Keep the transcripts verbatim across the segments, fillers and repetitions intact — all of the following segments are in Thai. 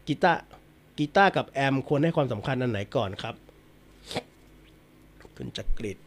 กีตาร์กีตาร์กับแอมควรให้ความสำคัญอันไหนก่อนครับคุณจักริด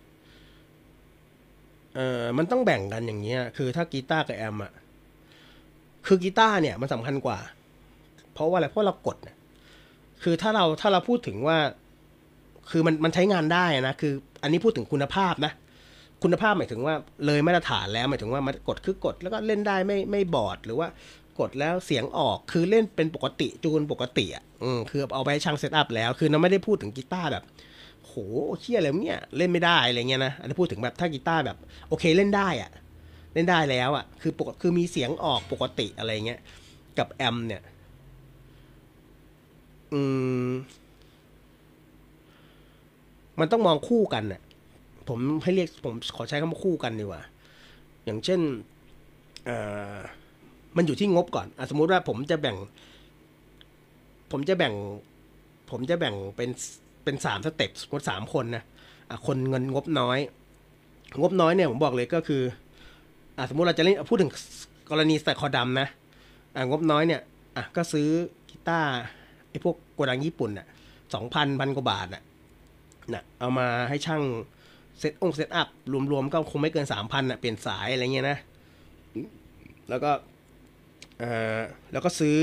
เอ่อมันต้องแบ่งกันอย่างเงี้ยคือถ้ากีตาร์กับแอมอ่ะคือกีตาร์เนี่ยมันสำคัญกว่าเพราะว่าอะไรเพราะเรากดคือถ้าเราถ้าเราพูดถึงว่าคือมันมันใช้งานได้นะคืออันนี้พูดถึงคุณภาพนะคุณภาพหมายถึงว่าเลยมาตรฐานแล้วหมายถึงว่ามันกดคือกดแล้วก็เล่นได้ไม่ไม่บอดหรือว่ากดแล้วเสียงออกคือเล่นเป็นปกติจูนปกติอ่ะอืมคือเอาไปช่างเซตอัพแล้วคือเราไม่ได้พูดถึงกีตาร์แบบโหเชี่ยอะไรเนี่ยเล่นไม่ได้อะไรเงี้ยนะอันนี้พูดถึงแบบถ้ากีตาร์แบบโอเคเล่นได้อ่ะเล่นได้แล้วอ่ะคือปกคือมีเสียงออกปกติอะไรเงี้ยกับแอมเนี่ยอืมมันต้องมองคู่กันน่ะผมให้เรียกผมขอใช้คำว่าคู่กันดีกว่าอย่างเช่นเอ่อมันอยู่ที่งบก่อนอ่ะสมมุติว่าผมจะแบ่งผมจะแบ่งผมจะแบ่งเป็นเป็นสามสเต็ปสมมติสามคนนะอ่ะคนเงินงบน้อยงบน้อยเนี่ยผมบอกเลยก็คืออ่ะสมมุติเราจะเล่นพูดถึงกรณีใส่คอดำนะอ่ะงบน้อยเนี่ยอ่ะก็ซื้อกีตาร์ไอ้พวกโกดังญี่ปุ่นอ่ะสองพันพันกว่าบาทอ่ะนะเอามาให้ช่างเซตองเซตอัพรวมๆก็คงไม่เกินสามพันอ่ะเปลี่ยนสายอะไรเงี้ยนะแล้วก็เอ่อแล้วก็ซื้อ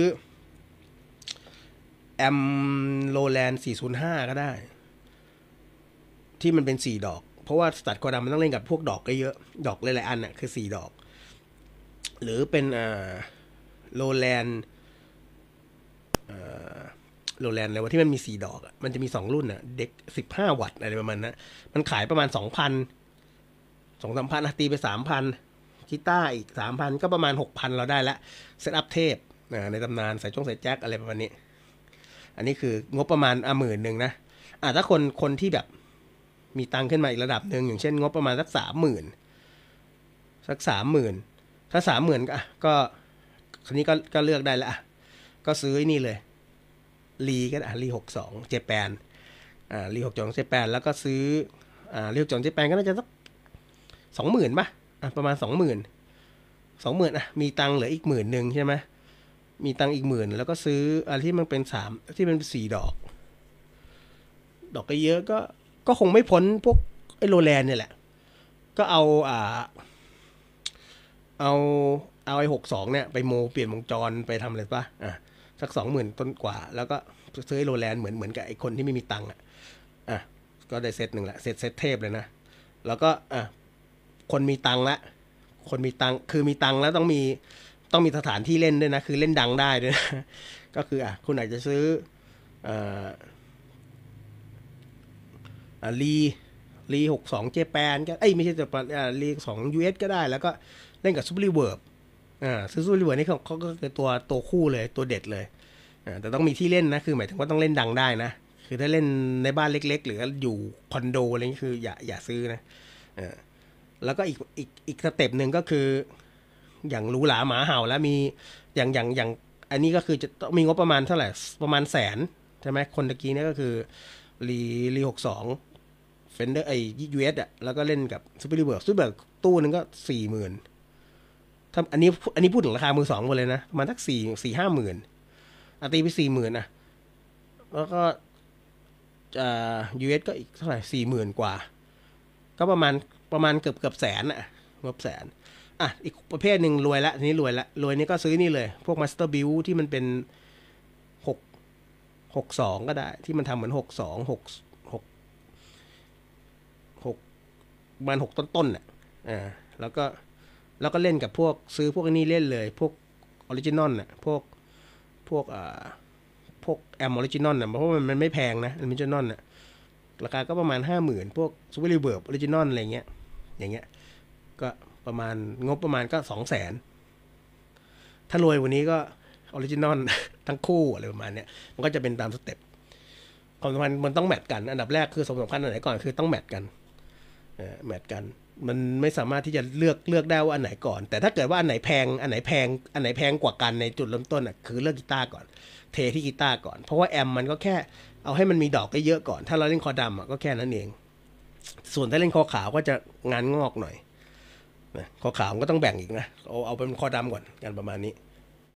แอมโรแลนด์สี่ศูนย์ห้าก็ได้ที่มันเป็นสี่ดอกเพราะว่าสตัดคอดำมันต้องเล่นกับพวกดอกก็เยอะดอกหลายๆอันน่ะคือสี่ดอกหรือเป็นเอ่อโรแลนด์โรแลนด์อะไรวะที่มันมีสี่ดอกอะมันจะมีสองรุ่นอ่ะเด็กสิบห้าวัตต์อะไรประมาณนั้นมันขายประมาณสองพันสองสามพันตีไปสามพันกีตาร์อีกสามพันก็ประมาณหกพันเราได้ละเซตอัพเทพในตำนานใส่จ้องใส่แจ็คอะไรประมาณนี้อันนี้คืองบประมาณอ่ะหมื่นหนึ่งนะอ่ะถ้าคนคนที่แบบมีตังค์ขึ้นมาอีกระดับหนึ่งอย่างเช่นงบประมาณสักสามหมื่นสักสามหมื่นถ้าสามหมื่นก็ก็คนนี้ก็ก็เลือกได้ละก็ซื้อนี่เลยรีก็ได้รีหกสองเจแปนอ่ารีหกสองเจแปนแล้วก็ซื้ออ่ารีหกสองเจแปนก็น่าจะสักสองหมื่นป่ะอ่ะประมาณสองหมื่นสองหมื่นอ่ะมีตังค์เหลืออีกหมื่นหนึ่งใช่ไหมมีตังค์อีกหมื่นแล้วก็ซื้ออะไรที่มันเป็นสามที่มันเป็นสี่ดอกดอกก็เยอะก็ก็คงไม่พ้นพวกไอโรแลนด์เนี่ยแหละก็เอาอ่าเอาเอาไอหกสองเนี่ยไปโมเปลี่ยนวงจรไปทำอะไรป่ะอ่ะสักสองหมื่นต้นกว่าแล้วก็ซื้อไอโรแลนด์เหมือนเหมือนกับไอคนที่ไม่มีตังค์อ่ะอ่ะก็ได้เซตหนึ่งละเซตเซตเทพเลยนะแล้วก็อ่ะคนมีตังค์ละคนมีตังค์คือมีตังค์แล้วต้องมีต้องมีสถานที่เล่นด้วยนะคือเล่นดังได้ด้วยนะก็คืออ่ะคุณอาจจะซื้ออ่าอ่าลีลีหกสองเจแปนก็เอ้ยไม่ใช่เจแปนอ่าลีสองยูเอสก็ได้แล้วก็เล่นกับซูเปอร์รีเวิร์บอ่าซื้อซูเปอร์รีเวิร์บนี่เขาเขาก็คือตัวตัวคู่เลยตัวเด็ดเลยอ่าแต่ต้องมีที่เล่นนะคือหมายถึงว่าต้องเล่นดังได้นะคือถ้าเล่นในบ้านเล็กๆหรืออยู่คอนโดอะไรนี่คืออย่าอย่าซื้อนะอ่าแล้วก็อีกอีกอีกสเต็ปหนึ่งก็คืออย่างหรูหราหมาเห่าแล้วมีอย่างอย่างอย่างอันนี้ก็คือจะต้องมีงบประมาณเท่าไหร่ประมาณแสนใช่ไหมคนตะกี้นี่ก็คือรีรีหกสองเฟนเดอร์ไอยูเอสอ่ะแล้วก็เล่นกับซูเปอร์รีเวิร์บซูเปอร์ตู้นึงก็สี่หมื่นถ้าอันนี้อันนี้พูดถึงราคามือสองหมดเลยนะมันสักสี่สี่ห้าหมื่นอ่ะตีไปสี่หมื่นอ่ะแล้วก็อ่ายูเอสก็อีกเท่าไหร่สี่หมื่นกว่าก็ประมาณประมาณเกือบเกือบแสนอ่ะงบแสนอ่ะอีกประเภทหนึ่งรวยละทีนี้รวยละรวยนี่ก็ซื้อนี่เลยพวกมาสเตอร์บิลที่มันเป็นหกหกสองก็ได้ที่มันทำเหมือนหกสองหกหกหกมันหกต้นๆอ่ะอ่าแล้วก็แล้วก็เล่นกับพวกซื้อพวกนี้เล่นเลยพวกออริจินอลน่ะพวกพวกอ่าพวกแอมออริจินอลน่ะเพราะว่ามันไม่แพงนะออริจินอลน่ะราคาก็ประมาณห้าหมื่นพวกซูเปอร์รีเวิร์บออริจินอลอะไรเงี้ยอย่างเงี้ยก็ประมาณงบประมาณก็สองแสนถ้ารวยกว่านี้ก็ออริจินอลทั้งคู่อะไรประมาณเนี้ยมันก็จะเป็นตามสเต็ปความสัมพันธ์มันต้องแมทกันอันดับแรกคือสำคัญอันไหนก่อนคือต้องแมทกันแมทกันมันไม่สามารถที่จะเลือกเลือกได้ว่าอันไหนก่อนแต่ถ้าเกิดว่าอันไหนแพงอันไหนแพงอันไหนแพงกว่ากันในจุดเริ่มต้นอ่ะคือเลือกกีตาร์ก่อนเทที่กีตาร์ก่อนเพราะว่าแอมมันก็แค่เอาให้มันมีดอกได้เยอะก่อนถ้าเราเล่นคอดำอ่ะก็แค่นั้นเองส่วนถ้าเล่นคอขาวก็จะงานงอกหน่อยนะคอขาวก็ต้องแบ่งอีกนะเอาเอาเป็นคอดำก่อนกันประมาณนี้